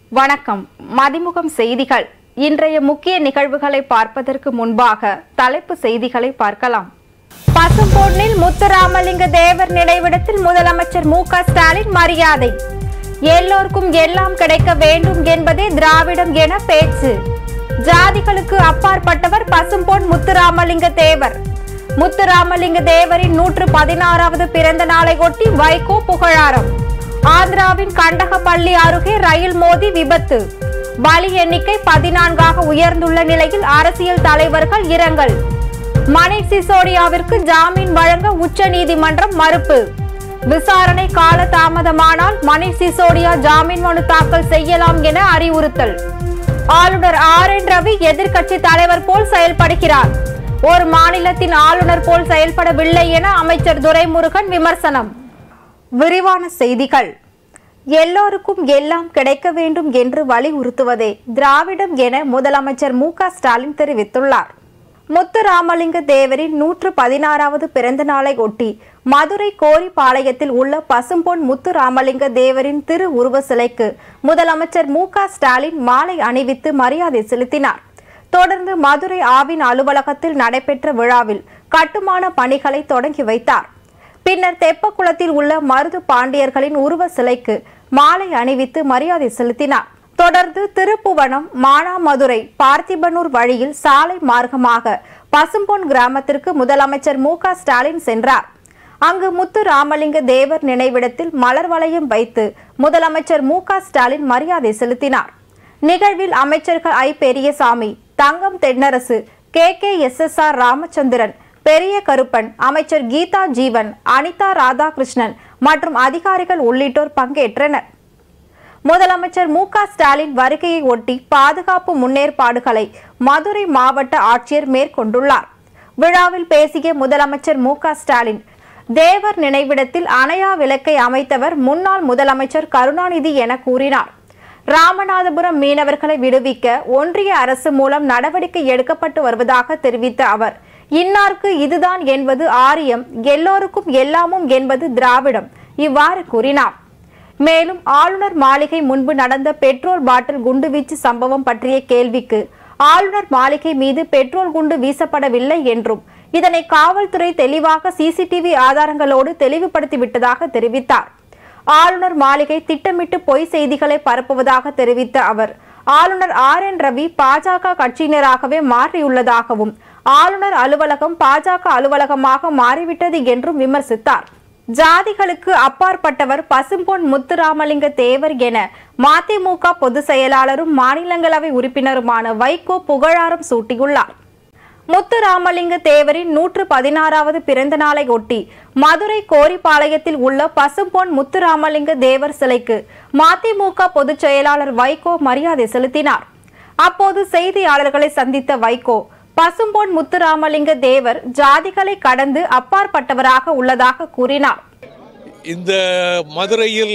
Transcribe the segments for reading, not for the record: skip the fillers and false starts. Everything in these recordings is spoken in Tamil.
வணக்கம். மதிமுகம் செய்திகள். இன்றைய முக்கிய நிகழ்வுகளை பார்ப்பதற்கு முன்பாக தலைப்பு செய்திகளை பார்க்கலாம். பசும்பொன்னில் முத்துராமலிங்க தேவர் நினைவிடத்தில் முதலமைச்சர் மு.க. ஸ்டாலின் மரியாதை. எல்லோருக்கும் எல்லாம் கிடைக்க வேண்டும் என்பதே திராவிடம் என பேச்சு. ஜாதிகளுக்கு அப்பாற்பட்டவர் பசும்பொன் முத்துராமலிங்க தேவர். முத்துராமலிங்க தேவரின் 116வது பிறந்த நாளை ஒட்டி வைகோ புகழாரம். ஆந்திராவின் கண்டகப்பள்ளி அருகே ரயில் மோதி விபத்து. பலி எண்ணிக்கை 14ஆக உயர்ந்துள்ள நிலையில் அரசியல் தலைவர்கள் இரங்கல். மணீஷ் சிசோடியாவிற்கு ஜாமீன் வழங்க உச்சநீதிமன்றம் மறுப்பு. விசாரணை கால தாமதமானால் மணீஷ் சிசோடியா ஜாமீன் மனு தாக்கல் செய்யலாம் என அறிவுறுத்தல். ஆளுநர் ஆர்.என். ரவி எதிர்க்கட்சி தலைவர் போல் செயல்படுகிறார். ஒரு மாநிலத்தின் ஆளுநர் போல் செயல்படவில்லை என அமைச்சர் துரைமுருகன் விமர்சனம். விரிவான செய்திகள். எல்லோருக்கும் எல்லாம் கிடைக்க வேண்டும் என்று வலியுறுத்துவதே திராவிடம் என முதலமைச்சர் மு.க. ஸ்டாலின் தெரிவித்துள்ளார். முத்துராமலிங்க தேவரின் 116வது பிறந்த நாளை ஒட்டி மதுரை கோரிப்பாளையத்தில் உள்ள பசும்பொன் முத்துராமலிங்க தேவரின் திரு உருவ சிலைக்கு முதலமைச்சர் மு.க. ஸ்டாலின் மாலை அணிவித்து மரியாதை செலுத்தினார். தொடர்ந்து மதுரை ஆவின் அலுவலகத்தில் நடைபெற்ற விழாவில் கட்டுமான பணிகளை தொடங்கி வைத்தார். பின்னர் தெப்பக்குளத்தில் உள்ள மருது பாண்டியர்களின் உருவ சிலைக்கு மாலை அணிவித்து மரியாதை செலுத்தினார். தொடர்ந்து திருப்புவனம், மானாமதுரை, பார்த்திபனூர் வழியில் சாலை மார்க்கமாக பசும்பொன் கிராமத்திற்கு முதலமைச்சர் மு.க. ஸ்டாலின் சென்றார். அங்கு முத்துராமலிங்க தேவர் நினைவிடத்தில் மலர் வளையம் வைத்து முதலமைச்சர் மு.க. ஸ்டாலின் மரியாதை செலுத்தினார். நிகழ்வில் அமைச்சர்கள் ஐ. பெரியசாமி, தங்கம் தென்னரசு, கே.எஸ்.எஸ்.ஆர். ராமச்சந்திரன், பெரிய கருப்பன், அமைச்சர் கீதா ஜீவன், அனிதா ராதாகிருஷ்ணன் மற்றும் அதிகாரிகள் உள்ளிட்டோர் பங்கேற்றனர். முதலமைச்சர் மு.க. ஸ்டாலின் வருகையை ஒட்டி பாதுகாப்பு முன்னேற்பாடுகளை மதுரை மாவட்ட ஆட்சியர் மேற்கொண்டுள்ளார். விழாவில் பேசிய முதலமைச்சர் மு.க. ஸ்டாலின், தேவர் நினைவிடத்தில் அணையா விளக்கை அமைத்தவர் முன்னாள் முதலமைச்சர் கருணாநிதி என கூறினார். ராமநாதபுரம் மீனவர்களை விடுவிக்க ஒன்றிய அரசு மூலம் நடவடிக்கை எடுக்கப்பட்டு வருவதாக தெரிவித்த அவர், இன்னாருக்கு இதுதான் என்பது ஆரியம், எல்லோருக்கும் எல்லாமும் என்பது திராவிடம், இவ்வாறு கூறினார். மேலும் ஆளுநர் மாளிகை முன்பு நடந்த பெட்ரோல் பாட்டில் குண்டுவீச்சு சம்பவம் பற்றிய கேள்விக்கு ஆளுநர் மாளிகை மீது பெட்ரோல் குண்டு வீசப்படவில்லை என்றும் இதனை காவல்துறை தெளிவாக சிசிடிவி ஆதாரங்களோடு தெளிவுபடுத்திவிட்டதாக தெரிவித்தார். ஆளுநர் மாளிகை திட்டமிட்டு பொய் செய்திகளை பரப்புவதாக தெரிவித்த அவர், ஆளுநர் ஆர்.என். ரவி பாஜக கட்சியினராகவே மாறியுள்ளதாகவும் ஆளுநர் அலுவலகம் பாஜக அலுவலகமாக மாறிவிட்டது என்றும் விமர்சித்தார். ஜாதிகளுக்கு அப்பாற்பட்டவர் பசும்பொன் முத்துராமலிங்க தேவர் என மதிமுக பொதுச் செயலாளரும் மாநிலங்களவை உறுப்பினருமான வைகோ புகழாரம் சூட்டியுள்ளார். முத்துராமலிங்க தேவரின் 116வது பிறந்த நாளை ஒட்டி மதுரை கோரிப்பாளையத்தில் உள்ள பசும்பொன் முத்துராமலிங்க தேவர் சிலைக்கு மதிமுக பொதுச் செயலாளர் வைகோ மரியாதை செலுத்தினார். அப்போது செய்தியாளர்களை சந்தித்த வைகோ, பசும்பொன் முத்துராமலிங்க தேவர் ஜாதிகளை கடந்து அப்பாற்பட்டவராக உள்ளதாக கூறினார். இந்த மதுரையில்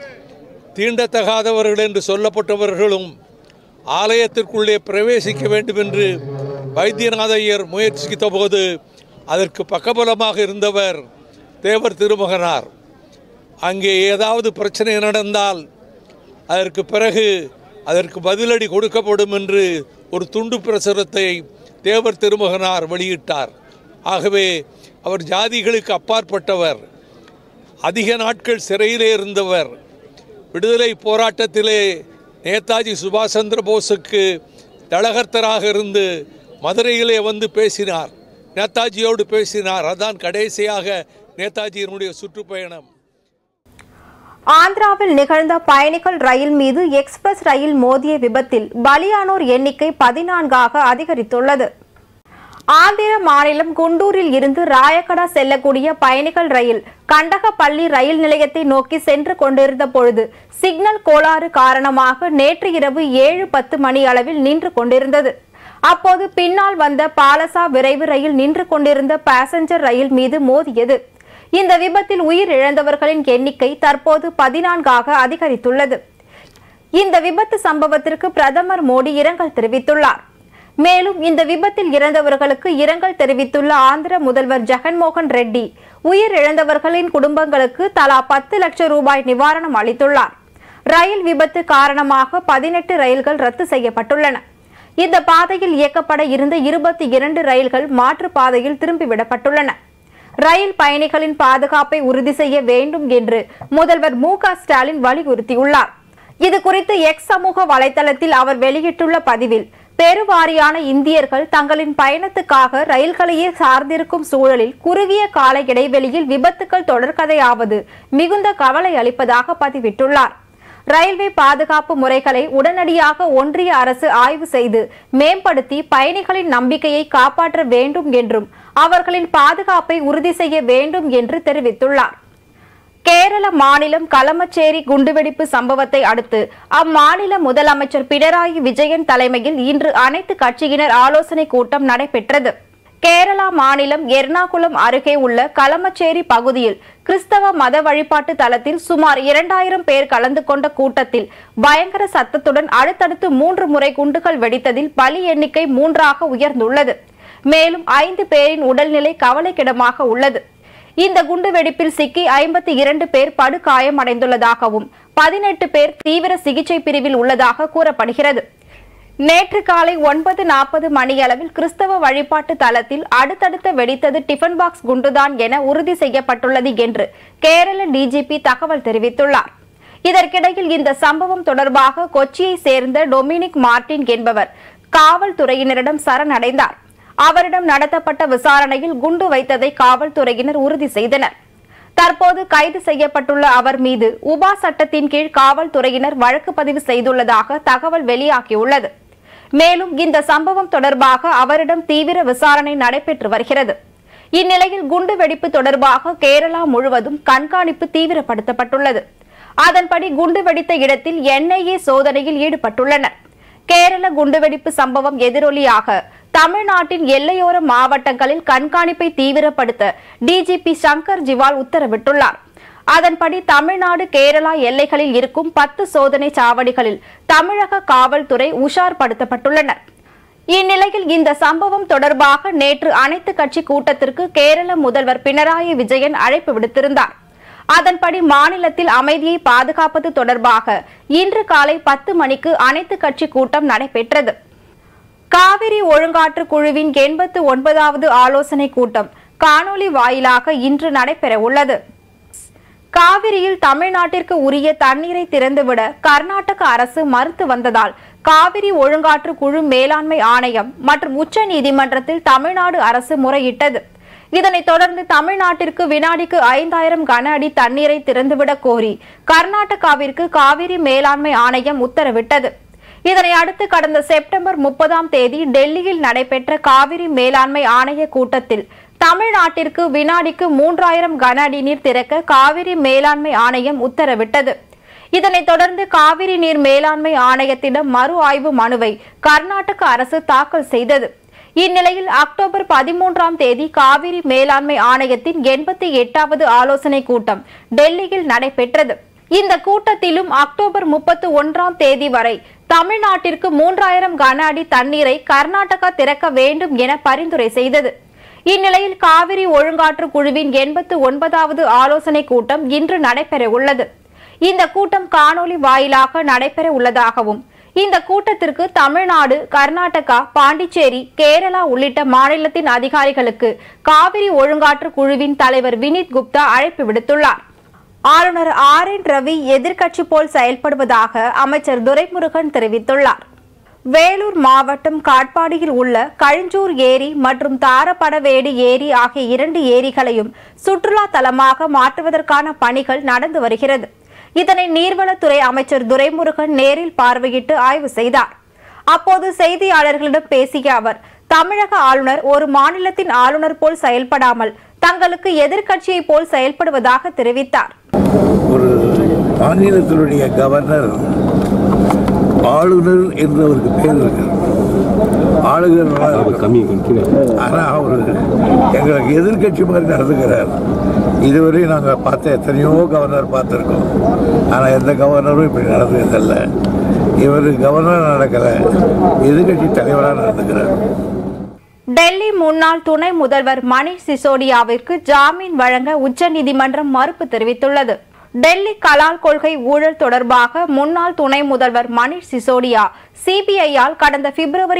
தீண்டத்தகாதவர்கள் என்று சொல்லப்பட்டவர்களும் ஆலயத்திற்குள்ளே பிரவேசிக்க வேண்டும் என்று வைத்தியநாத ஐயர் முயற்சித்த போது அதற்கு பக்கபலமாக இருந்தவர் தேவர் திருமகனார். அங்கே ஏதாவது பிரச்சனை நடந்தால் அதற்கு பிறகு அதற்கு பதிலடி கொடுக்கப்படும் என்று ஒரு துண்டு பிரசுரத்தை தேவர் திருமகனார் வெளியிட்டார். ஆகவே அவர் ஜாதிகளுக்கு அப்பாற்பட்டவர், அதிக நாட்கள் சிறையிலே இருந்தவர். விடுதலை போராட்டத்திலே நேதாஜி சுபாஷ் சந்திர போஸுக்கு தளகர்த்தராக இருந்து மதுரையிலே வந்து பேசினார், நேதாஜியோடு பேசினார். அதான் கடைசியாக நேதாஜியினுடைய சுற்றுப்பயணம். ஆந்திராவில் நிகழ்ந்த பயணிகள் ரயில் மீது எக்ஸ்பிரஸ் ரயில் மோதிய விபத்தில் பலியானோர் எண்ணிக்கை 14ஆக அதிகரித்துள்ளது. ஆந்திர மாநிலம் குண்டூரில் இருந்து ராயகடா செல்லக்கூடிய பயணிகள் ரயில் கண்டகப்பள்ளி ரயில் நிலையத்தை நோக்கி சென்று கொண்டிருந்த பொழுது சிக்னல் கோளாறு காரணமாக நேற்று இரவு 7:10 மணி அளவில் நின்று கொண்டிருந்தது. அப்போது பின்னால் வந்த பாலசா விரைவு ரயில் நின்று கொண்டிருந்த பாசஞ்சர் ரயில் மீது மோதியது. இந்த விபத்தில் உயிரிழந்தவர்களின் எண்ணிக்கை தற்போது 14ஆக அதிகரித்துள்ளது. இந்த விபத்து சம்பவத்திற்கு பிரதமர் மோடி இரங்கல் தெரிவித்துள்ளார். மேலும் இந்த விபத்தில் இறந்தவர்களுக்கு இரங்கல் தெரிவித்துள்ள ஆந்திர முதல்வர் ஜெகன்மோகன் ரெட்டி உயிரிழந்தவர்களின் குடும்பங்களுக்கு தலா 10 லட்சம் ரூபாய் நிவாரணம் அளித்துள்ளார். ரயில் விபத்து காரணமாக 18 ரயில்கள் ரத்து செய்யப்பட்டுள்ளன. இந்த பாதையில் இயக்கப்பட இருந்த 22 ரயில்கள் மாற்று பாதையில் திரும்பிவிடப்பட்டுள்ளன. ரயில் பயணிகளின் பாதுகாப்பை உறுதி செய்ய வேண்டும் என்று முதல்வர் மு.க. ஸ்டாலின் வலியுறுத்தியுள்ளார். இதுகுறித்து எக்ஸ் சமூக வலைதளத்தில் அவர் வெளியிட்டுள்ள பதிவில், பெருவாரியான இந்தியர்கள் தங்களின் பயணத்துக்காக ரயில்களையே சார்ந்திருக்கும் சூழலில் குறுகிய கால இடைவெளியில் விபத்துக்கள் தொடர்கதையாவது மிகுந்த கவலை அளிப்பதாக பதிவிட்டுள்ளார். ரயில்வே பாதுகாப்பு முறைகளை உடனடியாக ஒன்றிய அரசு ஆய்வு செய்து மேம்படுத்தி பயணிகளின் நம்பிக்கையை காப்பாற்ற வேண்டும் என்றும் அவர்களின் பாதுகாப்பை உறுதி செய்ய வேண்டும் என்று தெரிவித்துள்ளார். கேரள மாநிலம் களமச்சேரி குண்டுவெடிப்பு சம்பவத்தை அடுத்து அம்மாநில முதலமைச்சர் பினராயி விஜயன் தலைமையில் இன்று அனைத்து கட்சியினர் ஆலோசனை கூட்டம் நடைபெற்றது. கேரளா மாநிலம் எர்ணாகுளம் அருகே உள்ள களமச்சேரி பகுதியில் கிறிஸ்தவ மத வழிபாட்டு தலத்தில் சுமார் 2000 பேர் கலந்து கொண்ட கூட்டத்தில் பயங்கர சத்தத்துடன் அடுத்தடுத்து 3 முறை குண்டுகள் வெடித்ததில் பலி எண்ணிக்கை 3ஆக உயர்ந்துள்ளது. மேலும் 5 பேரின் உடல்நிலை கவலைக்கிடமாக உள்ளது. இந்த குண்டு வெடிப்பில் சிக்கி 52 பேர் படுகாயமடைந்துள்ளதாகவும் 18 பேர் தீவிர சிகிச்சை பிரிவில் உள்ளதாக கூறப்படுகிறது. நேற்று காலை 9:40 மணியளவில் கிறிஸ்தவ வழிபாட்டு தலத்தில் அடுத்தடுத்த வெடித்தது டிஃபன் பாக்ஸ் குண்டுதான் என உறுதி செய்யப்பட்டுள்ளது என்று கேரள டிஜிபி தகவல் தெரிவித்துள்ளார். இதற்கிடையில் இந்த சம்பவம் தொடர்பாக கொச்சியை சேர்ந்த டொமினிக் மார்டின் என்பவர் காவல்துறையினரிடம் சரணடைந்தார். அவரிடம் நடத்தப்பட்ட விசாரணையில் குண்டு வைத்ததை காவல்துறையினர் உறுதி செய்தனர். தற்போது கைது செய்யப்பட்டுள்ள அவர் மீது உபா சட்டத்தின் கீழ் காவல்துறையினர் வழக்கு பதிவு செய்துள்ளதாக தகவல் வெளியாகியுள்ளது. மேலும் இந்த சம்பவம் தொடர்பாக அவரிடம் தீவிர விசாரணை நடைபெற்று வருகிறது. இந்நிலையில் குண்டு வெடிப்பு தொடர்பாக கேரளா முழுவதும் கண்காணிப்பு தீவிரப்படுத்தப்பட்டுள்ளது. அதன்படி குண்டு வெடித்த இடத்தில் NIA சோதனையில் ஈடுபட்டுள்ளனர். கேரள குண்டுவெடிப்பு சம்பவம் எதிரொலியாக தமிழ்நாட்டின் எல்லையோர மாவட்டங்களில் கண்காணிப்பை தீவிரப்படுத்த டிஜிபி சங்கர் ஜிவால் உத்தரவிட்டுள்ளார். அதன்படி தமிழ்நாடு கேரளா எல்லைகளில் இருக்கும் 10 சோதனை சாவடிகளில் தமிழக காவல்துறை உஷார்படுத்தப்பட்டுள்ளனர். இந்நிலையில் இந்த சம்பவம் தொடர்பாக நேற்று அனைத்து கட்சி கூட்டத்திற்கு கேரள முதல்வர் பினராயி விஜயன் அழைப்பு விடுத்திருந்தார். அதன்படி மாநிலத்தில் அமைதியை பாதுகாப்பது தொடர்பாக இன்று காலை 10 மணிக்கு அனைத்து கட்சி கூட்டம் நடைபெற்றது. காவிரி ஒழுங்காற்று குழுவின் 89வது ஆலோசனை கூட்டம் காணொலி வாயிலாக இன்று நடைபெற உள்ளது. காவிரியில் தமிழ்நாட்டிற்கு உரிய தண்ணீரை திறந்துவிட கர்நாடக அரசு மறுத்து வந்ததால் காவிரி ஒழுங்காற்று குழு மேலாண்மை ஆணையம் மற்றும் உச்ச நீதிமன்றத்தில் தமிழ்நாடு அரசு முறையிட்டது. இதனைத் தொடர்ந்து தமிழ்நாட்டிற்கு வினாடிக்கு 5000 கன அடி தண்ணீரை திறந்துவிடக் கோரி கர்நாடகாவிற்கு காவிரி மேலாண்மை ஆணையம் உத்தரவிட்டது. இதனை அடுத்து கடந்த செப்டம்பர் 30ஆம் தேதி டெல்லியில் நடைபெற்ற காவிரி மேலாண்மை ஆணைய கூட்டத்தில் தமிழ்நாட்டிற்கு வினாடிக்கு 3000 கன அடி நீர் திறக்க காவிரி மேலாண்மை ஆணையம் உத்தரவிட்டது. இதனைத் தொடர்ந்து காவிரி நீர் மேலாண்மை ஆணையத்திடம் மறு ஆய்வு மனுவை கர்நாடக அரசு தாக்கல் செய்தது. இந்நிலையில் அக்டோபர் 13ஆம் தேதி காவிரி மேலாண்மை ஆணையத்தின் 88வது ஆலோசனை கூட்டம் டெல்லியில் நடைபெற்றது. இந்த கூட்டத்திலும் அக்டோபர் 31ஆம் தேதி வரை தமிழ்நாட்டிற்கு 3000 கன அடி தண்ணீரை கர்நாடகா திறக்க வேண்டும் என பரிந்துரை செய்தது. இந்நிலையில் காவிரி ஒழுங்காற்று குழுவின் 89வது ஆலோசனை கூட்டம் இன்று நடைபெற உள்ளது. இந்த கூட்டம் காணொலி வாயிலாக நடைபெற உள்ளதாகவும் இந்த கூட்டத்திற்கு தமிழ்நாடு, கர்நாடகா, பாண்டிச்சேரி, கேரளா உள்ளிட்ட மாநிலத்தின் அதிகாரிகளுக்கு காவிரி ஒழுங்காற்று குழுவின் தலைவர் வினித் குப்தா அழைப்பு விடுத்துள்ளார். ஆளுநர் RN ரவி எதிர்க்கட்சி போல் செயல்படுவதாக அமைச்சர் துரைமுருகன் தெரிவித்துள்ளார். வேலூர் மாவட்டம் காட்பாடியில் உள்ள கழிஞ்சூர் ஏரி மற்றும் தாரப்படவேடு ஏரி ஆகிய 2 ஏரிகளையும் சுற்றுலா தலமாக மாற்றுவதற்கான பணிகள் நடந்து வருகிறது. இதனை நீர்வளத்துறை அமைச்சர் துரைமுருகன் நேரில் பார்வையிட்டு ஆய்வு செய்தார். அப்போது செய்தியாளர்களிடம் பேசிய அவர், தமிழக ஆளுநர் ஒரு மாநிலத்தின் ஆளுநர் போல் செயல்படாமல் தங்களுக்கு எதிர்க்கட்சியை போல் செயல்படுவதாக தெரிவித்தார். ஒரு மாநிலத்தினுடைய கவர்னர் ஆளுநர் என்று அவருக்கு பேர் இருக்கு. ஆளுநர் ஆனா அவரு எங்களுக்கு எதிர்கட்சி மாதிரி நடந்துக்கிறார். இதுவரை நாங்கள் பார்த்த எத்தனையோ கவர்னர் பார்த்துருக்கோம். ஆனால் எந்த கவர்னரும் இப்படி நடந்ததில்ல. இவர் கவர்னர் நடக்கல, எதிர்கட்சி தலைவராக நடந்துக்கிறார். டெல்லி முன்னாள் துணை முதல்வர் மணீஷ் சிசோடியாவிற்கு ஜாமீன் வழங்க உச்சநீதிமன்றம் மறுப்பு தெரிவித்துள்ளது. டெல்லி கலால் கொள்கை ஊழல் தொடர்பாக முன்னாள் துணை முதல்வர் மணீஷ் சிசோடியா சிபிஐயால் கடந்த பிப்ரவரி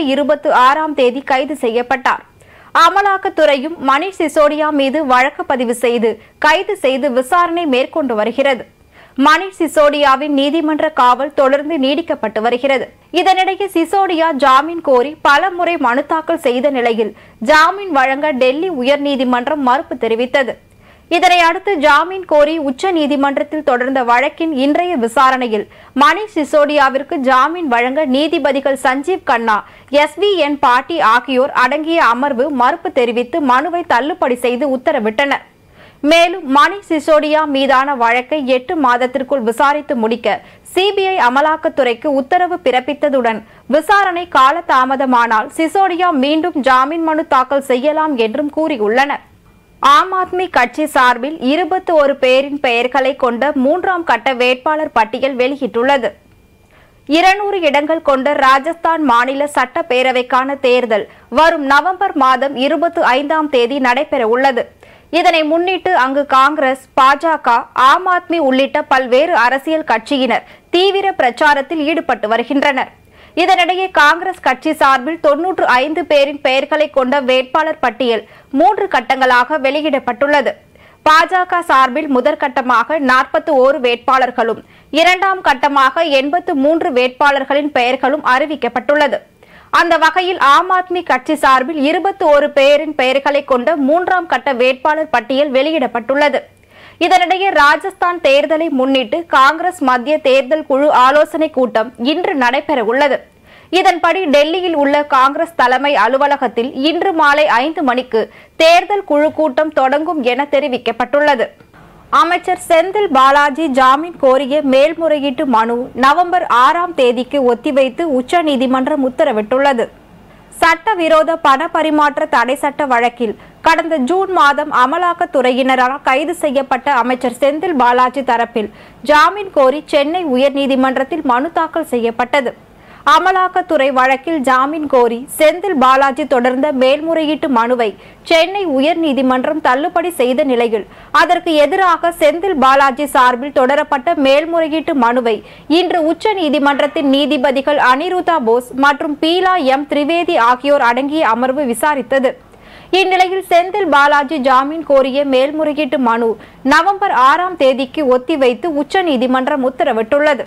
26 கைது செய்யப்பட்டார். அமலாக்கத்துறையும் மணீஷ் சிசோடியா மீது வழக்கு பதிவு செய்து கைது செய்து விசாரணை மேற்கொண்டு வருகிறது. மணீஷ் சிசோடியாவின் நீதிமன்ற காவல் தொடர்ந்து நீடிக்கப்பட்டு வருகிறது. இதனிடையே சிசோடியா ஜாமீன் கோரி பல முறை மனு தாக்கல் செய்த நிலையில் ஜாமீன் வழங்க டெல்லி உயர்நீதிமன்றம் மறுப்பு தெரிவித்தது. இதனை அடுத்து ஜாமீன் கோரி உச்ச நீதிமன்றத்தில் தொடர்ந்த வழக்கின் இன்றைய விசாரணையில் மணீஷ் சிசோடியாவிற்கு ஜாமீன் வழங்க நீதிபதிகள் சஞ்சீவ் கண்ணா, SVN பாட்டி ஆகியோர் அடங்கிய அமர்வு மறுப்பு தெரிவித்து மனுவை தள்ளுபடி செய்து உத்தரவிட்டனர். மேலும் மணீஷ் சிசோடியா மீதான வழக்கை 8 மாதத்திற்குள் விசாரித்து முடிக்க சிபிஐ அமலாக்கத்துறைக்கு உத்தரவு பிறப்பித்ததுடன் விசாரணை காலதாமதமானால் சிசோடியா மீண்டும் ஜாமீன் மனு தாக்கல் செய்யலாம் என்றும் கூறியுள்ளனர். ஆம் ஆத்மி கட்சி சார்பில் 21 பேரின் பெயர்களை கொண்ட 3ஆம் கட்ட வேட்பாளர் பட்டியல் வெளியிட்டுள்ளது. 200 இடங்கள் கொண்ட ராஜஸ்தான் மாநில சட்டப்பேரவைக்கான தேர்தல் வரும் நவம்பர் மாதம் 25 நடைபெற உள்ளது. இதனை முன்னிட்டு அங்கு காங்கிரஸ், பாஜக, ஆம் ஆத்மி உள்ளிட்ட பல்வேறு அரசியல் கட்சியினர் தீவிர பிரச்சாரத்தில் ஈடுபட்டு வருகின்றனர். இதனிடையே காங்கிரஸ் கட்சி சார்பில் 95 பேரின் பெயர்களை கொண்ட வேட்பாளர் பட்டியல் 3 கட்டங்களாக வெளியிடப்பட்டுள்ளது. பாஜக சார்பில் முதற்கட்டமாக 41 வேட்பாளர்களும், 2ஆம் கட்டமாக 83 வேட்பாளர்களின் பெயர்களும் அறிவிக்கப்பட்டுள்ளது. அந்த வகையில் ஆம் ஆத்மி கட்சி சார்பில் 21 பேரின் பெயர்களை கொண்ட 3ஆம் கட்ட வேட்பாளர் பட்டியல் வெளியிடப்பட்டுள்ளது. இதனிடையே ராஜஸ்தான் தேர்தலை முன்னிட்டு காங்கிரஸ் மத்திய தேர்தல் குழு ஆலோசனை கூட்டம் இன்று நடைபெற உள்ளது. இதன்படி டெல்லியில் உள்ள காங்கிரஸ் தலைமை அலுவலகத்தில் இன்று மாலை 5 மணிக்கு தேர்தல் குழு கூட்டம் தொடங்கும் என தெரிவிக்கப்பட்டுள்ளது. அமைச்சர் செந்தில் பாலாஜி ஜாமீன் கோரிய மேல்முறையீட்டு மனு நவம்பர் 6 ஒத்திவைத்து உச்சநீதிமன்றம் உத்தரவிட்டுள்ளது. சட்டவிரோத பண பரிமாற்ற தடை சட்ட வழக்கில் கடந்த ஜூன் மாதம் அமலாக்கத்துறையினரால் கைது செய்யப்பட்ட அமைச்சர் செந்தில் பாலாஜி தரப்பில் ஜாமீன் கோரி சென்னை உயர்நீதிமன்றத்தில் மனு தாக்கல் செய்யப்பட்டது. அமலாக்கத்துறை வழக்கில் ஜாமீன் கோரி செந்தில் பாலாஜி தொடர்ந்த மேல்முறையீட்டு மனுவை சென்னை உயர்நீதிமன்றம் தள்ளுபடி செய்த நிலையில் அதற்கு எதிராக செந்தில் பாலாஜி சார்பில் தொடரப்பட்ட மேல்முறையீட்டு மனுவை இன்று உச்சநீதிமன்றத்தின் நீதிபதிகள் அனிருதா போஸ் மற்றும் பீலா எம் திரிவேதி ஆகியோர் அடங்கிய அமர்வு விசாரித்தது. இந்நிலையில் செந்தில் பாலாஜி ஜாமீன் கோரிய மேல்முறையீட்டு மனு நவம்பர் 6 ஒத்திவைத்து உச்சநீதிமன்றம் உத்தரவிட்டுள்ளது.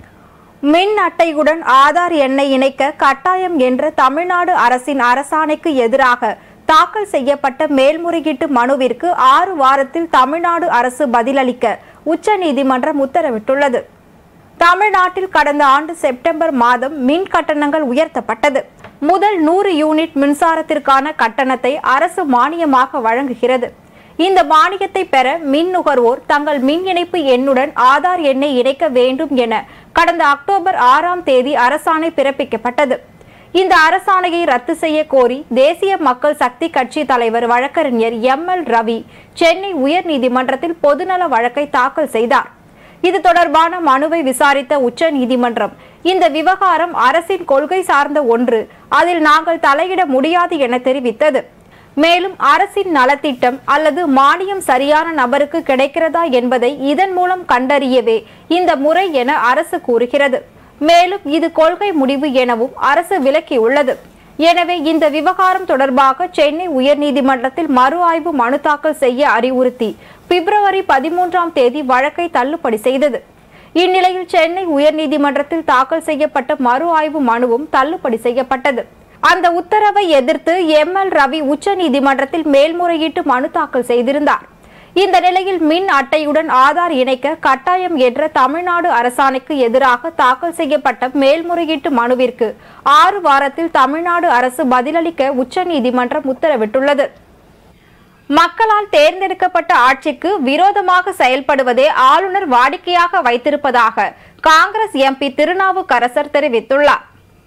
மின் அட்டையுடன் ஆதார் எண்ணை இணைக்க கட்டாயம் என்ற தமிழ்நாடு அரசின் அரசாணைக்கு எதிராக தாக்கல் செய்யப்பட்ட மேல்முறையீட்டு மனுவிற்கு 6 வாரத்தில் தமிழ்நாடு அரசு பதிலளிக்க உச்சநீதிமன்றம் உத்தரவிட்டுள்ளது. தமிழ்நாட்டில் கடந்த ஆண்டு செப்டம்பர் மாதம் மின் கட்டணங்கள் உயர்த்தப்பட்டது. முதல் 100 யூனிட் மின்சாரத்திற்கான கட்டணத்தை அரசு மானியமாக வழங்குகிறது. இந்த மானியத்தை பெற மின் நுகர்வோர் தங்கள் மின் இணைப்பு எண்ணுடன் ஆதார் எண்ணை இணைக்க வேண்டும் என கடந்த அக்டோபர் 6 அரசாணை பிறப்பிக்கப்பட்டது. இந்த அரசாணையை ரத்து செய்ய கோரி தேசிய மக்கள் சக்தி கட்சி தலைவர் வழக்கறிஞர் ML ரவி சென்னை உயர்நீதிமன்றத்தில் பொதுநல வழக்கை தாக்கல் செய்தார். இது தொடர்பான மனுவை விசாரித்த உச்சநீதிமன்றம் இந்த விவகாரம் அரசின் கொள்கை சார்ந்த ஒன்று, அதில் நாங்கள் தலையிட முடியாது என தெரிவித்தது. மேலும் அரசின் நலத்திட்டம் அல்லது மானியம் சரியான நபருக்கு கிடைக்கிறதா என்பதை இதன் மூலம் கண்டறியவே இந்த முறை என அரசு கூறுகிறது. மேலும் இது கொள்கை முடிவு எனவும் அரசு விளக்கியுள்ளது. எனவே இந்த விவகாரம் தொடர்பாக சென்னை உயர்நீதிமன்றத்தில் மறு ஆய்வு மனு தாக்கல் செய்ய அறிவுறுத்தி பிப்ரவரி 13 வழக்கை தள்ளுபடி செய்தது. இந்நிலையில் சென்னை உயர்நீதிமன்றத்தில் தாக்கல் செய்யப்பட்ட மறு ஆய்வு மனுவும் தள்ளுபடி செய்யப்பட்டது. அந்த உத்தரவை எதிர்த்து ML ரவி உச்சநீதிமன்றத்தில் மேல்முறையீட்டு மனு தாக்கல் செய்திருந்தார். இந்த நிலையில் மின் அட்டையுடன் ஆதார் இணைக்க கட்டாயம் என்ற தமிழ்நாடு அரசாணைக்கு எதிராக தாக்கல் செய்யப்பட்ட மேல்முறையீட்டு மனுவிற்கு 6 வாரத்தில் தமிழ்நாடு அரசு பதிலளிக்க உச்சநீதிமன்றம் உத்தரவிட்டுள்ளது. மக்களால் தேர்ந்தெடுக்கப்பட்ட ஆட்சிக்கு விரோதமாக செயல்படுவதே ஆளுநர் வாடிக்கையாக வைத்திருப்பதாக காங்கிரஸ் MP திருநாவுக்கரசர் தெரிவித்துள்ளார்.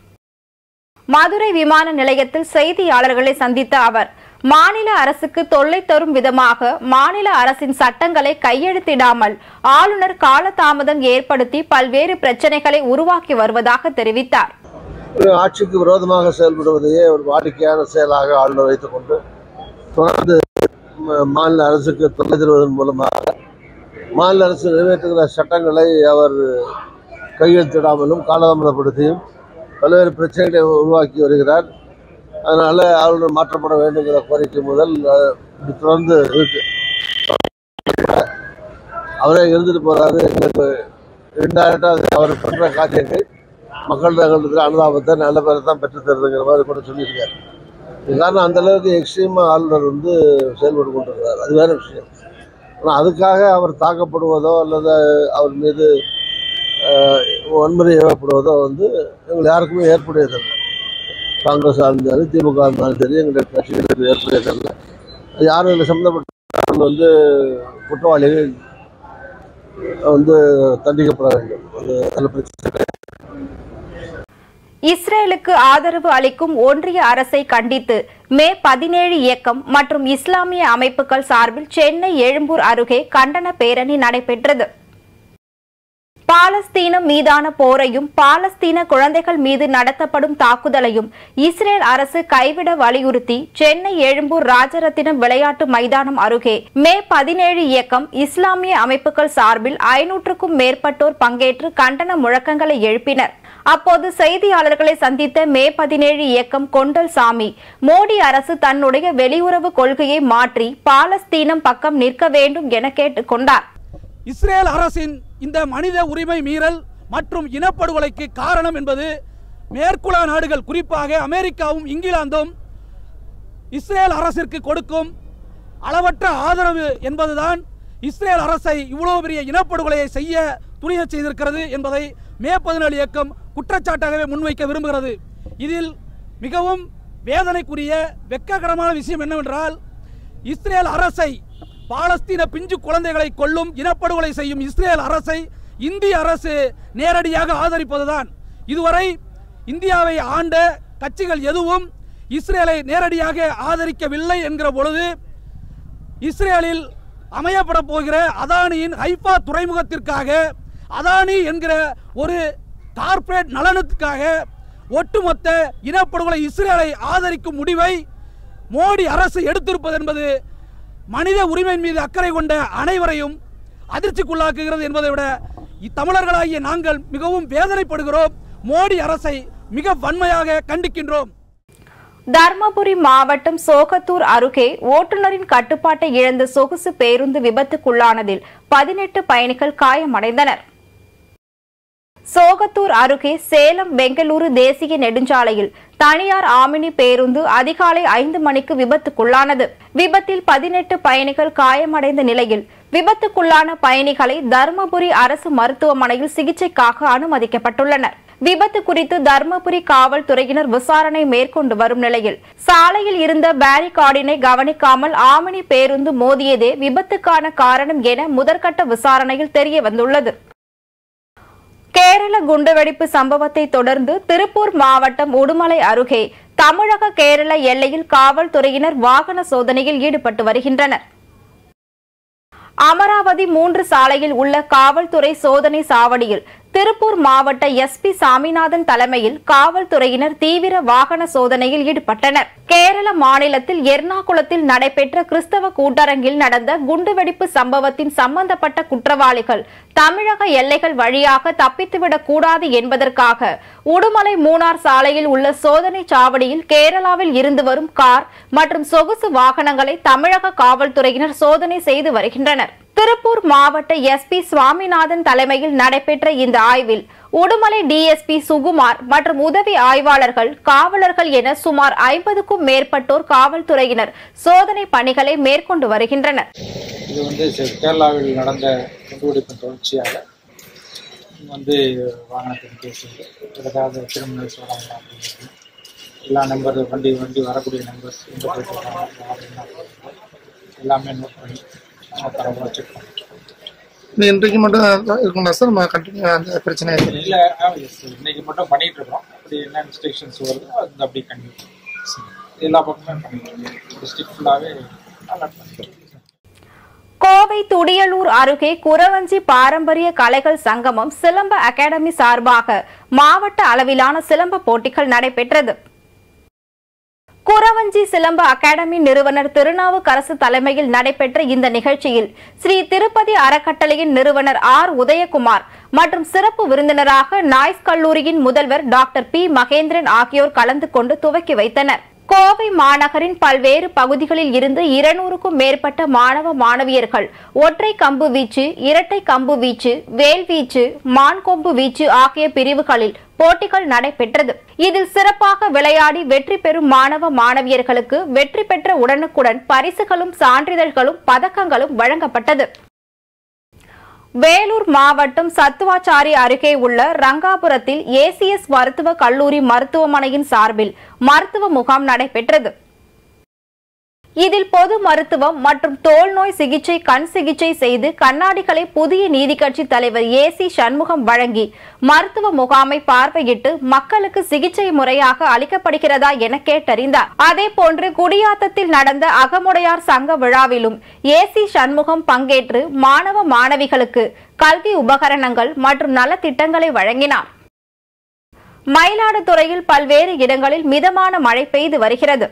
மதுரை விமான நிலையத்தில் செய்தியாளர்களை சந்தித்த அவர், மாநில அரசுக்கு தொல்லை தரும் விதமாக மாநில அரசின் சட்டங்களை கையெழுத்திடாமல் ஆளுநர் காலதாமதம் ஏற்படுத்தி பல்வேறு பிரச்சனைகளை உருவாக்கி வருவதாக தெரிவித்தார். ஆட்சிக்கு விரோதமாக செயல்படுவதையே ஒரு வாடிக்கையான செயலாக ஆளுநர் வைத்துக் கொண்டு தொடர்ந்து மாநில அரசுக்கு தொல்லை தருவதன் மூலமாக மாநில அரசு நிறைவேற்றுகிற சட்டங்களை அவர் கையெழுத்திடாமலும் காலதாமதப்படுத்தியும் பல்வேறு பிரச்சனைகளை உருவாக்கி வருகிறார். அதனால் அவர்கள் மாற்றப்பட வேண்டுங்கிற கோரிக்கை முதல் தொடர்ந்து இருக்கு. அவரே இருந்துட்டு போகிறாரு. எங்களுக்கு இன்டைரக்டாக அவர் பண்ணுற காரியங்கள் மக்கள் தங்களுக்கு அனுதாபத்தை நல்ல பேரை தான் பெற்று தருதுங்கிற மாதிரி கூட சொல்லியிருக்காரு. இது காரணம் அந்தளவுக்கு எக்ஸ்ட்ரீமாக ஆளுநர் செயல்பட்டு கொண்டிருக்கிறார். அது வேறு விஷயம். ஆனால் அதுக்காக அவர் தாக்கப்படுவதோ அல்லது அவர் மீது வன்முறை ஏற்படுவதோ எங்களுக்கு யாருக்குமே ஏற்புடையதில்லை. காங்கிரஸ் இருந்தாலும் திமுக இருந்தாலும் சரி, எங்களுடைய கட்சிகளுக்கு ஏற்புடையதில்லை. யாரும் இதில் சம்மந்தப்பட்ட குற்றவாளிகள் தண்டிக்கப்பட வேண்டும். அது நல்ல பிரச்சனை. இஸ்ரேலுக்கு ஆதரவு அளிக்கும் ஒன்றிய அரசை கண்டித்து மே 17 இயக்கம் மற்றும் இஸ்லாமிய அமைப்புகள் சார்பில் சென்னை எழும்பூர் அருகே கண்டன பேரணி நடைபெற்றது. பாலஸ்தீனம் மீதான போரையும் பாலஸ்தீன குழந்தைகள் மீது நடத்தப்படும் தாக்குதலையும் இஸ்ரேல் அரசு கைவிட வலியுறுத்தி சென்னை எழும்பூர் ராஜரத்தினம் விளையாட்டு மைதானம் அருகே மே 17 இயக்கம் இஸ்லாமிய அமைப்புகள் சார்பில் 500க்கும் மேற்பட்டோர் பங்கேற்று கண்டன முழக்கங்களை எழுப்பினர். அப்போது செய்தியாளர்களை சந்தித்த மே 17 இயக்கம் கொண்டல் சாமி, மோடி அரசு தன்னுடைய வெளியுறவு கொள்கையை மாற்றி பாலஸ்தீனம் பக்கம் நிற்க வேண்டும் என கேட்டுக் கொண்டார். இஸ்ரேல் அரசின் இந்த மனித உரிமை மீறல் மற்றும் இனப்படுகொலைக்கு காரணம் என்பது மேற்குலக நாடுகள், குறிப்பாக அமெரிக்காவும் இங்கிலாந்தும் இஸ்ரேல் அரசிற்கு கொடுக்கும் அளவற்ற ஆதரவு என்பதுதான் இஸ்ரேல் அரசை இவ்வளவு பெரிய இனப்படுகொலையை செய்ய துணிய செய்திருக்கிறது என்பதை மே 17 இயக்கம் குற்றச்சாட்டாகவே முன்வைக்க விரும்புகிறது. இதில் மிகவும் வேதனைக்குரிய வெட்ககரமான விஷயம் என்னவென்றால், இஸ்ரேல் அரசை, பாலஸ்தீன பிஞ்சு குழந்தைகளை கொல்லும் இனப்படுகொலை செய்யும் இஸ்ரேல் அரசை இந்திய அரசு நேரடியாக ஆதரிப்பதுதான். இதுவரை இந்தியாவை ஆண்ட கட்சிகள் எதுவும் இஸ்ரேலை நேரடியாக ஆதரிக்கவில்லை என்கிற பொழுது, இஸ்ரேலில் அமையப்பட போகிற அதானியின் ஹைஃபா துறைமுகத்திற்காக, அதானி என்கிற ஒரு கார்ப்பரேட் நலனுக்காக ஒட்டுமொத்த இனப்படுகொலை இஸ்ரேலை ஆதரிக்கும் முடிவை மோடி அரசு எடுத்திருப்பது என்பது மனித உரிமையின் மீது அக்கறை கொண்ட அனைவரையும் அதிர்ச்சிக்குள்ளாக்குகிறது என்பதை விட தமிழர்களாகிய நாங்கள் மிகவும் வேதனைப்படுகிறோம். மோடி அரசை மிக வன்மையாக கண்டிக்கின்றோம். தர்மபுரி மாவட்டம் சோகத்தூர் அருகே ஓட்டுநரின் கட்டுப்பாட்டை இழந்த சொகுசு பேருந்து விபத்துக்குள்ளானதில் 18 பயணிகள் காயமடைந்தனர். சோகத்தூர் அருகே சேலம் பெங்களூரு தேசிய நெடுஞ்சாலையில் தனியார் ஆமினி பேருந்து அதிகாலை 5 மணிக்கு விபத்துக்குள்ளானது. விபத்தில் 18 பயணிகள் காயமடைந்த நிலையில் விபத்துக்குள்ளான பயணிகளை தர்மபுரி அரசு மருத்துவமனையில் சிகிச்சைக்காக அனுமதிக்கப்பட்டுள்ளனர். விபத்து குறித்து தர்மபுரி காவல்துறையினர் விசாரணை மேற்கொண்டு வரும் நிலையில் சாலையில் இருந்த பேரிகார்டினை கவனிக்காமல் ஆமினி பேருந்து மோதியதே விபத்துக்கான காரணம் என முதற்கட்ட விசாரணையில் தெரிய வந்துள்ளது. கேரள குண்டுவெடிப்பு சம்பவத்தை தொடர்ந்து திருப்பூர் மாவட்டம் உடுமலை அருகே தமிழக கேரள எல்லையில் காவல்துறையினர் வாகன சோதனையில் ஈடுபட்டு வருகின்றனர். அமராவதி 3 சாலையில் உள்ள காவல்துறை சோதனை சாவடியில் திருப்பூர் மாவட்ட எஸ்பி சாமிநாதன் தலைமையில் காவல்துறையினர் தீவிர வாகன சோதனையில் ஈடுபட்டனர். கேரள மாநிலத்தில் எர்ணாகுளத்தில் நடைபெற்ற கிறிஸ்தவ கூட்டரங்கில் நடந்த குண்டுவெடிப்பு சம்பவத்தின் சம்பந்தப்பட்ட குற்றவாளிகள் தமிழக எல்லைகள் வழியாக தப்பித்துவிடக் கூடாது என்பதற்காக உடுமலை மூணார் சாலையில் உள்ள சோதனை சாவடியில் கேரளாவில் இருந்து வரும் கார் மற்றும் சொகுசு வாகனங்களை தமிழக காவல்துறையினர் சோதனை செய்து வருகின்றனர். திருப்பூர் மாவட்ட எஸ்பி சுவாமிநாதன் தலைமையில் நடைபெற்ற இந்த ஆய்வில் உடுமலை டிஎஸ்பி சுகுமார் மற்றும் உதவி ஆய்வாளர்கள், காவலர்கள் என சுமார் 50க்கும் மேற்பட்டோர் காவல்துறையினர் சோதனை பணிகளை மேற்கொண்டு வருகின்றனர். இது கேரளாவில் நடந்த குண்டுவெடிப்பின் தொடர்ச்சியாக வாகனத்தின் கேஸ் ஏதாவது கிரிமினல் சொல்றாங்க அப்படின்னு எல்லா நம்பர் வண்டி வரக்கூடிய நம்பர்ஸ் எந்த போயிட்டு எல்லாமே நோட் பண்ணி தரமாக செக் பண்ணி இன்றைக்கு மட்டும் இருக்குங்களா சார்? நம்ம கண்டினியூ அந்த பிரச்சனை இல்லை, இன்னைக்கு மட்டும் பண்ணிட்டு இருக்கோம். அப்படி என்ன இன்ஸ்ட்ரக்ஷன்ஸ் வருதோ அது அப்படி கண்டினியூ எல்லா பக்கமே பண்ணிட்டு இருக்கோம். டிஸ்ட்ரிக்ட் ஃபுல்லாகவே நல்லா பண்ணிட்டு. கோவை துடியலூர் அருகே குறவஞ்சி பாரம்பரிய கலைகள் சங்கமம் சிலம்ப அகாடமி சார்பாக மாவட்ட அளவிலான சிலம்ப போட்டிகள் நடைபெற்றது. குறவஞ்சி சிலம்ப அகாடமி நிறுவனர் திருநாவுக்கரசு தலைமையில் நடைபெற்ற இந்த நிகழ்ச்சியில் ஸ்ரீ திருப்பதி அறக்கட்டளையின் நிறுவனர் ஆர் உதயகுமார் மற்றும் சிறப்பு விருந்தினராக நாய்ஸ் கல்லூரியின் முதல்வர் டாக்டர் பி மகேந்திரன் ஆகியோர் கலந்து கொண்டு துவக்கி வைத்தனர். கோவை மாநகரின் பல்வேறு பகுதிகளில் இருந்து 200க்கும் மேற்பட்ட மாணவ மாணவியர்கள் ஒற்றை கம்பு வீச்சு, இரட்டை கம்பு வீச்சு, வேல் வீச்சு, மான் கொம்பு வீச்சு ஆகிய பிரிவுகளில் போட்டிகள் நடைபெற்றது. இதில் சிறப்பாக விளையாடி வெற்றி பெறும் மாணவ மாணவியர்களுக்கு வெற்றி பெற்ற உடனுக்குடன் பரிசுகளும் சான்றிதழ்களும் பதக்கங்களும் வழங்கப்பட்டது. வேலூர் மாவட்டம் சத்துவாச்சாரி அருகே உள்ள ரங்காபுரத்தில் ஏசிஎஸ் மருத்துவ கல்லூரி மருத்துவமனையின் சார்பில் மருத்துவ முகாம் நடைபெற்றது. இதில் பொது மருத்துவம் மற்றும் தோல் நோய் சிகிச்சை, கண் சிகிச்சை செய்து கண்ணாடிகளை புதிய நீதிக்கட்சி தலைவர் ஏசி சண்முகம் வழங்கி மருத்துவ முகாமை பார்வையிட்டு மக்களுக்கு சிகிச்சை முறையாக அளிக்கப்படுகிறதா என கேட்டறிந்தார். அதேபோன்று குடியாத்தத்தில் நடந்த அகமுடையார் சங்க விழாவிலும் ஏசி சண்முகம் பங்கேற்று மாணவ மாணவிகளுக்கு கல்வி உபகரணங்கள் மற்றும் நலத்திட்டங்களை வழங்கினார். மயிலாடுதுறையில் பல்வேறு இடங்களில் மிதமான மழை பெய்து வருகிறது.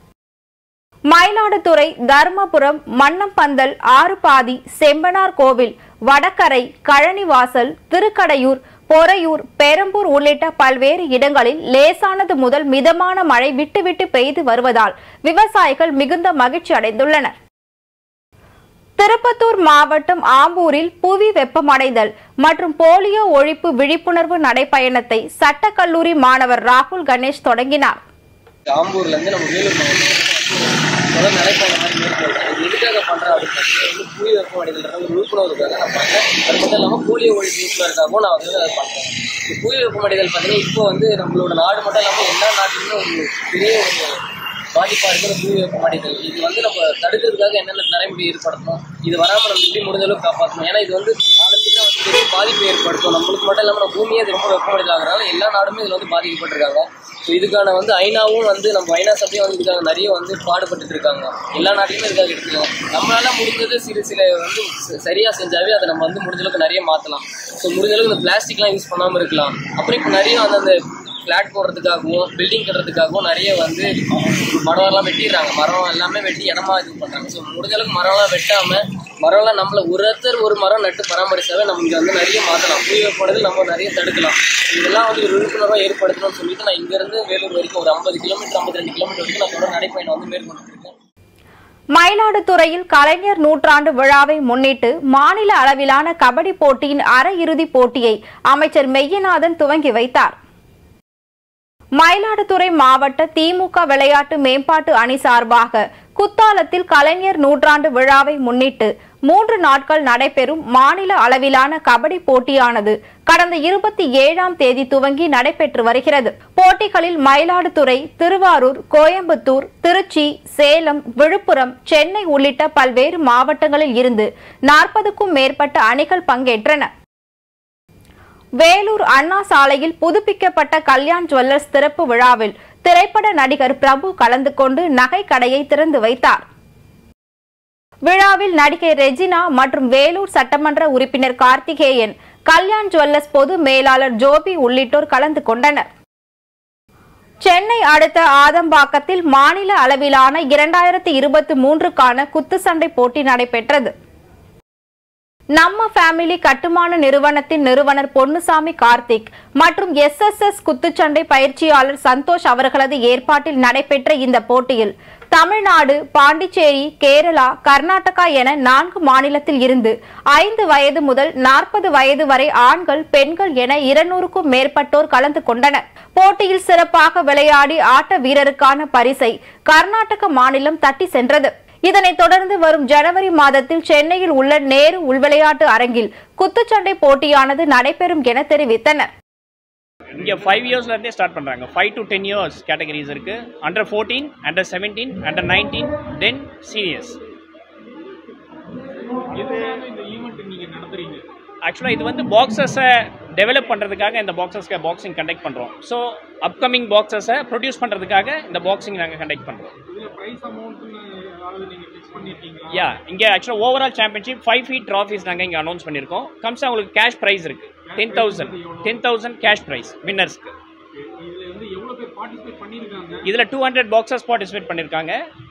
மயிலாடுதுறை, தர்மபுரம், மன்னம்பந்தல், ஆறுபாதி, செம்பனார் கோவில், வடகரை, கழனிவாசல், திருக்கடையூர், பொறையூர், பெரம்பூர் உள்ளிட்ட பல்வேறு இடங்களில் லேசானது முதல் மிதமான மழை விட்டுவிட்டு பெய்து வருவதால் விவசாயிகள் மிகுந்த மகிழ்ச்சி அடைந்துள்ளனர். திருப்பத்தூர் மாவட்டம் ஆம்பூரில் புவி வெப்பமடைதல் மற்றும் போலியோ ஒழிப்பு விழிப்புணர்வு நடைபயணத்தை சட்டக்கல்லூரி மாணவர் ராகுல் கணேஷ் தொடங்கினார். ஆம்பூர்ல இருந்து நம்ம வேலூர் மாவட்டம் நடைபயணம் மாதிரி மேற்கொள்றோம். இது எதுக்காக பண்றேன் அப்படின்னு புவி வெப்பமடைதல் ஒரு விழிப்புணர்வுக்காக நான் பண்றேன். அது மட்டும் இல்லாமல் போலியோ ஒழிப்பு விழிப்புணர்வுக்காகவும் நான் வந்து அதை பண்றேன். இந்த புவி வெப்பமடைதல் பார்த்தீங்கன்னா இப்போ வந்து நம்மளோட நாடு மட்டும் இல்லாமல் எல்லா நாட்டிலுமே ஒரு பெரிய ஒரு பாதிப்பாக இருக்கிற புவி வெப்பமடைதல். இது வந்து நம்ம தடுக்கிறதுக்காக என்னென்ன நடைமுறை ஏற்படுத்தணும், இது வராமல் நம்ம எப்படி முடிஞ்ச அளவுக்கு காப்பாற்றணும். ஏன்னா இது வந்து நாளுக்கு வந்து பெரிய பாதிப்பு ஏற்படுத்தும். நம்மளுக்கு மட்டும் இல்லாமல் நம்ம பூமியே அது ரொம்ப வெப்பமடைதல் ஆகிறதுனால எல்லா நாடுமே இதில் வந்து பாதிக்கப்பட்டிருக்காங்க. ஸோ இதுக்கான வந்து ஐநாவும் வந்து நம்ம ஐநா சபையும் வந்து இதுக்காக நிறைய வந்து பாடுபட்டு இருக்காங்க. எல்லா நாட்டிலுமே இதுக்காக எடுத்துருக்காங்க. நம்மளால முடிஞ்சது சில வந்து சரியா செஞ்சாவே அதை நம்ம வந்து முடிஞ்ச அளவுக்கு நிறைய மாற்றலாம். ஸோ முடிஞ்ச அளவுக்கு இந்த பிளாஸ்டிக்லாம் யூஸ் பண்ணாமல் இருக்கலாம். அப்புறம் இப்போ நிறைய அந்த ஃப்ளாட் போடுறதுக்காகவும் பில்டிங் கட்டுறதுக்காகவும் நிறைய வந்து மரம்லாம் வெட்டிடுறாங்க. மரம் எல்லாமே வெட்டி இடமா இது பண்ணுறாங்க. ஸோ முடிஞ்ச அளவுக்கு மரம்லாம் வெட்டாமல் மரம்லாம் நம்மள ஒரு மரம் நட்டு பராமரிச்சாவே நமக்கு வந்து நிறைய மாற்றலாம். புவி வெப்பமடைதல் நம்ம நிறைய தடுக்கலாம். இதெல்லாம் வந்து ஒரு விழிப்புணர்வாக ஏற்படுத்தணும்னு சொல்லிட்டு நான் இங்கேருந்து வேலூர் வரைக்கும் ஒரு 50 கிலோமீட்டர் 52 கிலோமீட்டர் வரைக்கும் நான் தொடர் நடைப்பயணம் வந்து மேற்கொண்டு இருக்கேன். மயிலாடுதுறையில் கலைஞர் நூற்றாண்டு விழாவை முன்னிட்டு மாநில அளவிலான கபடி போட்டியின் அரையிறுதிப் போட்டியை அமைச்சர் மெய்யநாதன் துவங்கி வைத்தார். மயிலாடுதுறை மாவட்ட திமுக விளையாட்டு மேம்பாட்டு அணி சார்பாக குத்தாலத்தில் கலைஞர் நூற்றாண்டு விழாவை முன்னிட்டு 3 நாட்கள் நடைபெறும் மாநில அளவிலான கபடி போட்டியானது கடந்த 27ஆம் தேதி துவங்கி நடைபெற்று வருகிறது. போட்டிகளில் மயிலாடுதுறை, திருவாரூர், கோயம்புத்தூர், திருச்சி, சேலம், விழுப்புரம், சென்னை உள்ளிட்ட பல்வேறு மாவட்டங்களில் இருந்து 40க்கும் மேற்பட்ட அணிகள் பங்கேற்றன. வேலூர் அண்ணா சாலையில் புதுப்பிக்கப்பட்ட கல்யாண் ஜுவல்லர்ஸ் திறப்பு விழாவில் திரைப்பட நடிகர் பிரபு கலந்து கொண்டு நகை கடையை திறந்து வைத்தார். விழாவில் நடிகை ரெஜினா மற்றும் வேலூர் சட்டமன்ற உறுப்பினர் கார்த்திகேயன், கல்யாண் ஜுவல்லர்ஸ் பொது மேலாளர் ஜோபி உள்ளிட்டோர் கலந்து கொண்டனர். சென்னை அடுத்த ஆதம்பாக்கத்தில் மாநில அளவிலான 2023க்கான குத்துச்சண்டை போட்டி நடைபெற்றது. நம்ம ஃபேமிலி கட்டுமான நிறுவனத்தின் நிறுவனர் பொன்னுசாமி கார்த்திக் மற்றும் SSS குத்துச்சண்டை பயிற்சியாளர் சந்தோஷ் அவர்களது ஏற்பாட்டில் நடைபெற்ற இந்த போட்டியில் தமிழ்நாடு, பாண்டிச்சேரி, கேரளா, கர்நாடகா என 4 மாநிலத்தில் இருந்து 5 வயது முதல் 40 வயது வரை ஆண்கள், பெண்கள் என 200க்கும் மேற்பட்டோர் கலந்து கொண்டனர். போட்டியில் சிறப்பாக விளையாடி ஆட்ட வீரருக்கான பரிசை கர்நாடக மாநிலம் தட்டி சென்றது. இதனைத் தொடர்ந்து வரும் ஜனவரி மாதத்தில் சென்னையில் உள்ள நேரு உள்விளையாட்டு அரங்கில் குத்துச்சண்டை போட்டியானது நடைபெறும் என தெரிவித்தனர். இங்கே 5 இயர்ஸ்ல இருந்தே ஸ்டார்ட் பண்றாங்க. 5 to 10 இயர்ஸ் கேட்டகரிஸ் இருக்கு. Under 14, under 17, under 19, then seniors. இது இந்த ஈவென்ட் நீங்க நடத்துறீங்க. ஆக்சுவலா இது வந்து பாக்ஸர்ஸை டெவலப் பண்ணுறதுக்காக இந்த பாக்ஸர்ஸ்க்கு பாக்ஸிங் கண்டக்ட் பண்ணுறோம். ஸோ அப்கமிங் பாக்ஸர்ஸை ப்ரொடியூஸ் பண்ணுறதுக்காக இந்த பாக்ஸிங் நாங்கள் கண்டக்ட் பண்ணுறோம். யா, இங்கே ஆக்சுவலாக ஓவரால் சாம்பியன்ஷிப் 5 feet ட்ராஃபீஸ் நாங்கள் இங்கே அனௌன்ஸ் பண்ணியிருக்கோம். கம்ஸா உங்களுக்கு கேஷ் ப்ரைஸ் இருக்குது. 10,000 கேஷ் ப்ரைஸ் வின்னர்ஸ்க்கு. இதில் 200 பாக்ஸர்ஸ் பார்ட்டிசிபேட் பண்ணியிருக்காங்க.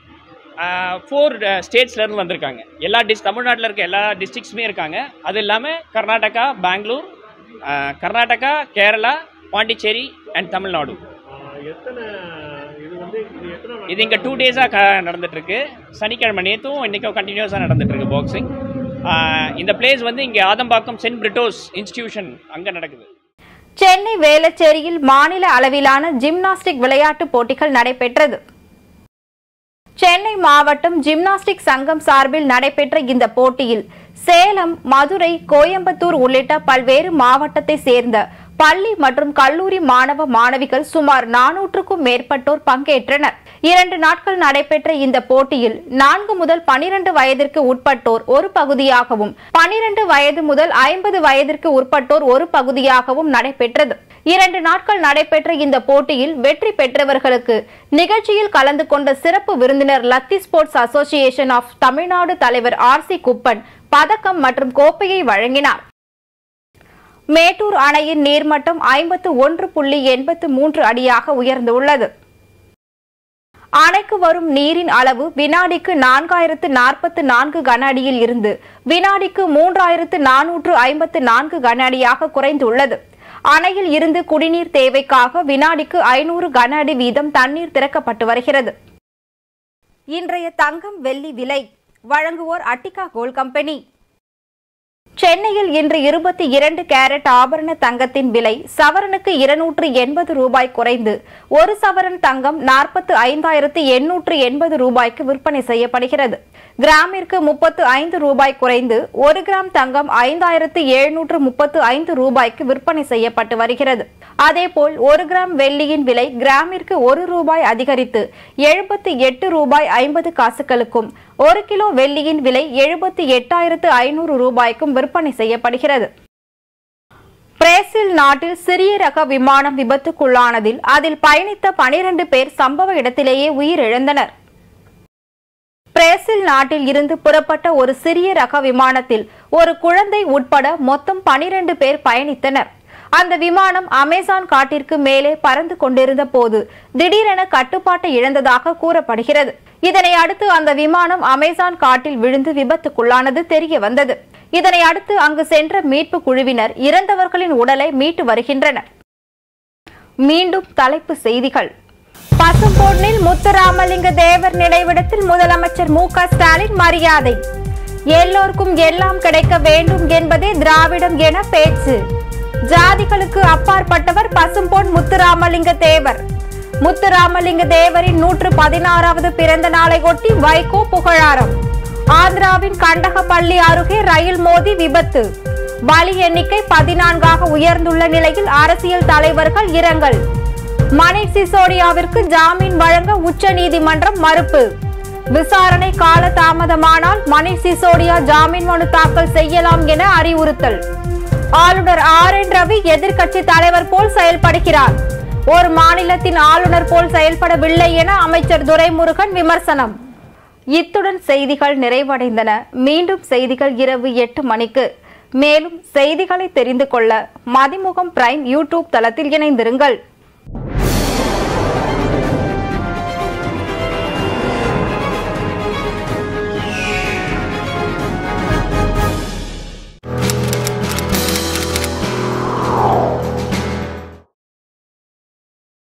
4 ஸ்டேட்ஸ்லேருந்து வந்திருக்காங்க. எல்லா தமிழ்நாட்டில் இருக்க எல்லா டிஸ்ட்ரிக்ஸுமே இருக்காங்க. அது இல்லாமல் கர்நாடகா, பெங்களூர், கர்நாடகா, கேரளா, பாண்டிச்சேரி அண்ட் தமிழ்நாடு. இது இங்கே 2 டேஸாக நடந்துகிட்ருக்கு. சனிக்கிழமை நேற்றும் இன்றைக்கும் கண்டினியூஸாக நடந்துகிட்ருக்கு பாக்ஸிங். இந்த பிளேஸ் வந்து இங்கே ஆதம்பாக்கம் சென்ட் பிரிட்டோஸ் இன்ஸ்டிடியூஷன் அங்கே நடக்குது. சென்னை வேளச்சேரியில் மாநில அளவிலான ஜிம்னாஸ்டிக் விளையாட்டுப் போட்டிகள் நடைபெற்றது. சென்னை மாவட்டம் ஜிம்னாஸ்டிக் சங்கம் சார்பில் நடைபெற்ற இந்த போட்டியில் சேலம், மதுரை, கோயம்புத்தூர் உள்ளிட்ட பல்வேறு மாவட்டத்தை சேர்ந்த பள்ளி மற்றும் கல்லூரி மாணவ மாணவிகள் சுமார் 400க்கும் மேற்பட்டோர் பங்கேற்றனர். 2 நாட்கள் நடைபெற்ற இந்த போட்டியில் 4 முதல் 12 வயதிற்கு உட்பட்டோர் ஒரு பகுதியாகவும் 12 வயது முதல் 50 வயதிற்கு உட்பட்டோர் ஒரு பகுதியாகவும் நடைபெற்றது. 2 நாட்கள் நடைபெற்ற இந்த போட்டியில் வெற்றி பெற்றவர்களுக்கு நிகழ்ச்சியில் கலந்து கொண்ட சிறப்பு விருந்தினர் lathi sports association of Tamil Nadu தலைவர் RC குப்பன் பதக்கம் மற்றும் கோப்பையை வழங்கினார். மேட்டூர் அணையின் நீர்மட்டம் 51.83 அடியாக உயர்ந்துள்ளது. அணைக்கு வரும் நீரின் அளவு வினாடிக்கு 4044 கன அடியில் இருந்து வினாடிக்கு 3454 கன அடியாக குறைந்துள்ளது. அணையில் இருந்து குடிநீர் தேவைக்காக வினாடிக்கு 500 கன அடி வீதம் தண்ணீர் திறக்கப்பட்டு வருகிறது. இன்றைய தங்கம் வெள்ளி விலை வழங்குவோர் அட்டிகா கோல்ட் கம்பெனி. சென்னையில் இன்று 22 கேரட் ஆபரண தங்கத்தின் விலை சவரனுக்கு 280 ரூபாய் குறைந்து 1 சவரன் தங்கம் 45,880 ரூபாய்க்கு விற்பனை செய்யப்படுகிறது. கிராமிற்கு 35 ரூபாய் குறைந்து 1 கிராம் தங்கம் 5,735 ரூபாய்க்கு விற்பனை செய்யப்பட்டு வருகிறது. அதேபோல் 1 கிராம் வெள்ளியின் விலை கிராமிற்கு 1 ரூபாய் அதிகரித்து 78 ரூபாய் 50 காசுகளுக்கும் 1 கிலோ வெள்ளியின் விலை 78,500 ரூபாய்க்கும் விற்பனை செய்யப்படுகிறது. பிரேசில் நாட்டில் சிறிய ரக விமானம் விபத்துக்குள்ளானதில் அதில் பயணித்த 12 பேர் சம்பவ இடத்திலேயே உயிரிழந்தனர். பிரேசில் நாட்டில் இருந்து புறப்பட்ட ஒரு சிறிய ரக விமானத்தில் ஒரு குழந்தை உட்பட மொத்தம் 12 பேர் பயணித்தனர். அந்த விமானம் அமேசான் காட்டிற்கு மேலே பறந்து கொண்டிருந்த போது திடீரென கட்டுப்பாட்டை இழந்ததாக கூறப்படுகிறது. இதனை அடுத்து அந்த விமானம் அமேசான் காட்டில் விழுந்து விபத்துக்குள்ளானது தெரிய வந்தது. இதனை அடுத்து அங்கு சென்ற மீட்பு குழுவினர் இறந்தவர்களின் உடலை மீட்டு வருகின்றனர். மீண்டும் தலைப்பு செய்திகள். பசும்பொன்னில் முத்துராமலிங்க தேவர் நினைவிடத்தில் முதலமைச்சர் மு.க. ஸ்டாலின் மரியாதை. எல்லோருக்கும் எல்லாம் கிடைக்க வேண்டும் என்பதே திராவிடம் என பேச்சு. ஜாதிகளுக்கு அப்பாற்பட்டவர் பசும்பொன் முத்துராமலிங்க தேவர். முத்துராமலிங்க தேவரின் 116வது பிறந்த நாளை ஒட்டி வைகோ புகழாரம். ஆந்திராவின் கண்டகப்பள்ளி அருகே ரயில் மோதி விபத்து. பலி எண்ணிக்கை 14ஆக உயர்ந்துள்ள நிலையில் அரசியல் தலைவர்கள் இரங்கல். மணீஷ் சிசோடியாவிற்கு ஜாமீன் வழங்க உச்சநீதிமன்றம் மறுப்பு. விசாரணை கால தாமதமானால் மணீஷ் சிசோடியா ஜாமீன் மனு தாக்கல் செய்யலாம் என அறிவுறுத்தல். ஆளுநர் RN ரவி எதிர்க்கட்சி தலைவர் போல் செயல்படுகிறார். ஒரு மாநிலத்தின் ஆளுநர் போல் செயல்படவில்லை என அமைச்சர் துரைமுருகன் விமர்சனம். இத்துடன் செய்திகள் நிறைவடைந்தன. மீண்டும் செய்திகள் இரவு 8 மணிக்கு. மேலும் செய்திகளை தெரிந்து கொள்ள மதிமுகம் பிரைம் யூடியூப் தளத்தில் இணைந்திருங்கள்.